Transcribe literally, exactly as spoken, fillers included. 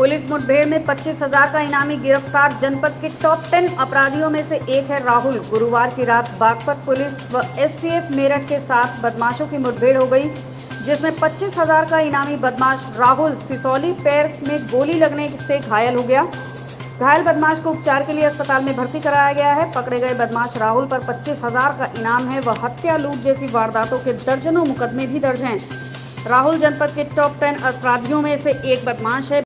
Police मुठभेड़ में पच्चीस हजार का इनामी गिरफ्तार। जनपद के टॉप टेन अपराधियों में से एक है राहुल। गुरुवार की रात बागपत पुलिस व एसटीएफ मेरठ के साथ बदमाशों की मुठभेड़ हो गई, जिसमें पच्चीस हजार का इनामी बदमाश राहुल सिसौली पैर में गोली लगने से घायल हो गया। घायल बदमाश को उपचार के लिए अस्पताल में भर्ती कराया गया है। पकड़े गए बदमाश राहुल पर पच्चीस हजार का इनाम है। वह हत्या, लूट जैसी वारदातों के दर्जनों मुकदमे भी दर्ज हैं। राहुल जनपद के टॉप टेन अपराधियों में से एक बदमाश है।